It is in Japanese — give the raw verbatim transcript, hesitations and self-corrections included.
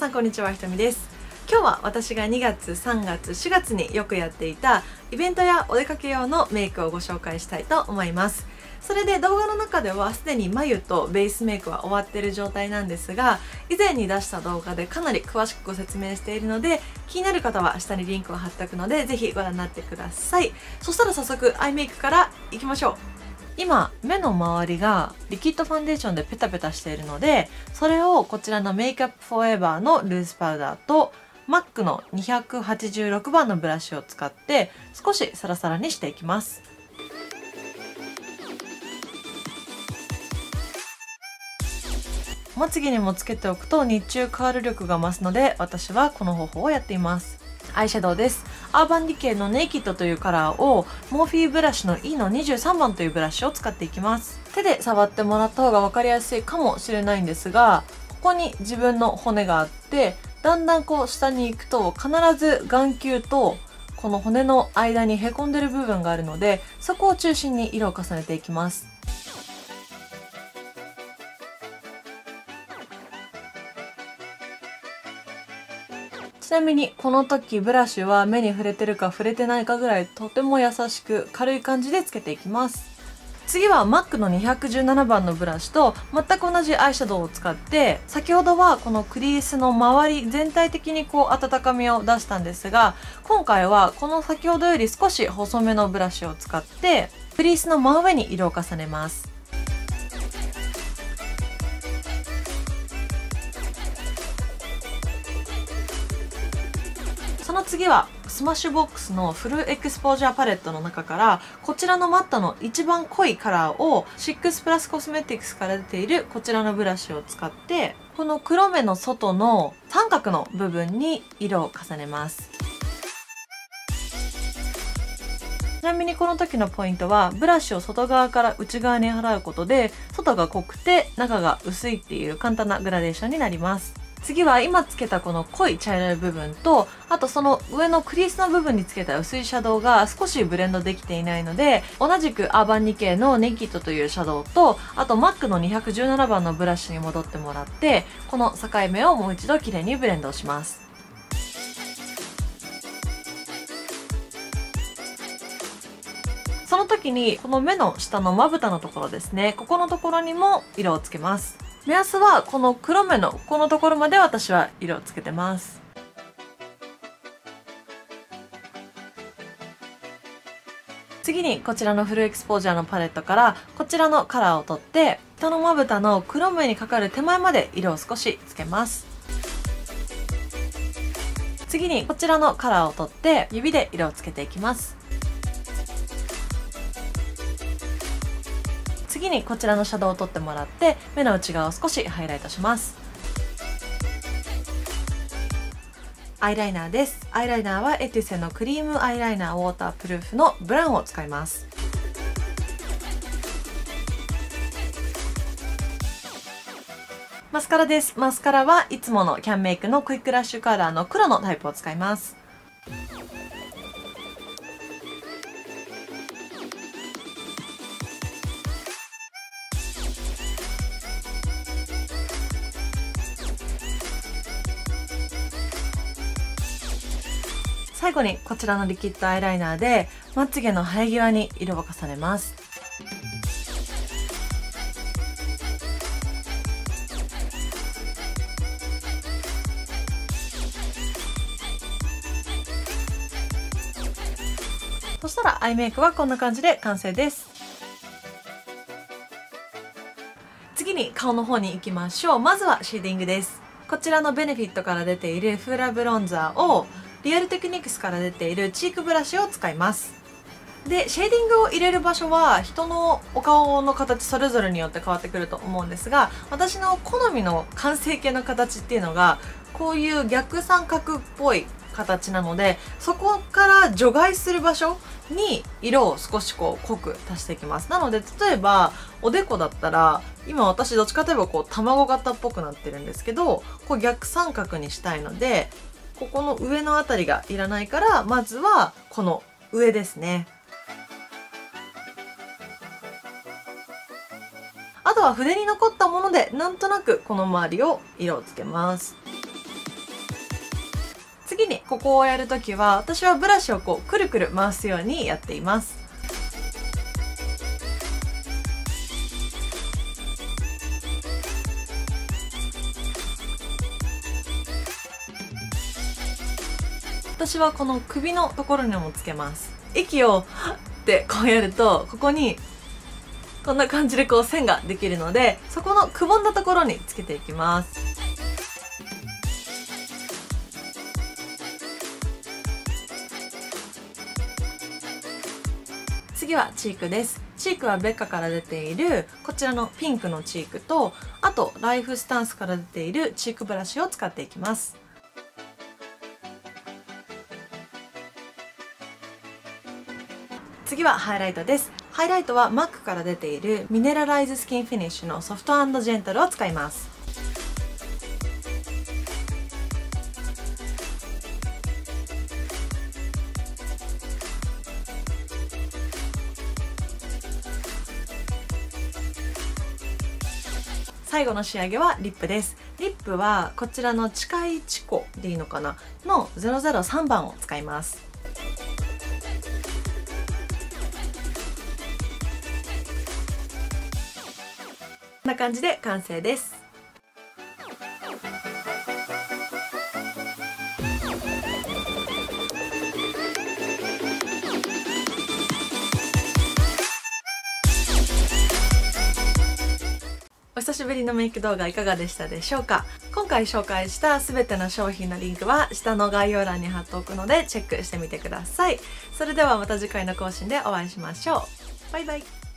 さんこんにちは、ひとみです。今日は私がにがつ、さんがつ、しがつによくやっていたイベントやお出かけ用のメイクをご紹介したいと思います。それで動画の中ではすでに眉とベースメイクは終わっている状態なんですが、以前に出した動画でかなり詳しくご説明しているので、気になる方は下にリンクを貼っておくのでぜひご覧になってください。そしたら早速アイメイクからいきましょう。今目の周りがリキッドファンデーションでペタペタしているので、それをこちらのメイクアップフォーエバーのルースパウダーと マック のにひゃくはちじゅうろくばんのブラシを使って少しサラサラにしていきます。まつげにもつけておくと日中カール力が増すので、私はこの方法をやっています。アイシャドウです。アーバンディケイのネイキッドというカラーをモーフィーブラシの イー のにじゅうさんばんというブラシを使っていきます。手で触ってもらった方が分かりやすいかもしれないんですが、ここに自分の骨があって、だんだんこう下に行くと必ず眼球とこの骨の間にへこんでる部分があるので、そこを中心に色を重ねていきます。ちなみにこの時ブラシは目に触れてるか触れてないかぐらいとても優しく軽い感じでつけていきます。次は マック のにひゃくじゅうななばんのブラシと全く同じアイシャドウを使って、先ほどはこのクリースの周り全体的にこう温かみを出したんですが、今回はこの先ほどより少し細めのブラシを使ってクリースの真上に色を重ねます。その次はスマッシュボックスのフルエクスポージャーパレットの中からこちらのマットの一番濃いカラーをシックスプラスコスメティクスから出ているこちらのブラシを使って、この黒目の外の三角の部分に色を重ねます。ちなみにこの時のポイントは、ブラシを外側から内側に払うことで外が濃くて中が薄いっていう簡単なグラデーションになります。次は今つけたこの濃い茶色い部分と、あとその上のクリースの部分につけた薄いシャドウが少しブレンドできていないので、同じくアーバンディケイのネイキッドというシャドウと、あと マック のにひゃくじゅうななばんのブラシに戻ってもらって、この境目をもう一度きれいにブレンドします。その時にこの目の下のまぶたのところですね、ここのところにも色をつけます。目安はこの黒目のここのところまで私は色をつけてます。次にこちらのフルエクスポージャーのパレットからこちらのカラーを取って、下のまぶたの黒目にかかる手前まで色を少しつけます。次にこちらのカラーを取って指で色をつけていきます。次にこちらのシャドウを取ってもらって目の内側を少しハイライトします。アイライナーです。アイライナーはエトゥセのクリームアイライナーウォータープルーフのブラウンを使います。マスカラです。マスカラはいつものキャンメイクのクイックラッシュカラーの黒のタイプを使います。最後にこちらのリキッドアイライナーでまつげの生え際に色を重ねます。そしたらアイメイクはこんな感じで完成です。次に顔の方に行きましょう。まずはシェーディングです。こちらのベネフィットから出ているフーラブロンザーをリアルテクニックスから出ているチークブラシを使います。で、シェーディングを入れる場所は人のお顔の形それぞれによって変わってくると思うんですが、私の好みの完成形の形っていうのがこういう逆三角っぽい形なので、そこから除外する場所に色を少しこう濃く足していきます。なので例えばおでこだったら、今私どっちかといえばこう卵型っぽくなってるんですけど、こう逆三角にしたいので、ここの上のあたりがいらないから、まずはこの上ですね。あとは筆に残ったものでなんとなくこの周りを色をつけます。 次にここをやるときは私はブラシをこうくるくる回すようにやっています。私はこの首のところにもつけます。息をはってこうやるとここにこんな感じでこう線ができるので、そこのくぼんだところにつけていきます。次はチークです。チークはベッカから出ているこちらのピンクのチークと、あとライフスタンスから出ているチークブラシを使っていきます。次はハイライトです。ハイライトは マック から出ているミネラライズスキンフィニッシュのソフト&ジェンタルを使います。最後の仕上げはリップです。リップはこちらの近いチコでいいのかなのゼロゼロさんばんを使います。こんな感じで完成です。お久しぶりのメイク動画いかがでしたでしょうか。今回紹介した全ての商品のリンクは下の概要欄に貼っておくのでチェックしてみてください。それではまた次回の更新でお会いしましょう。バイバイ。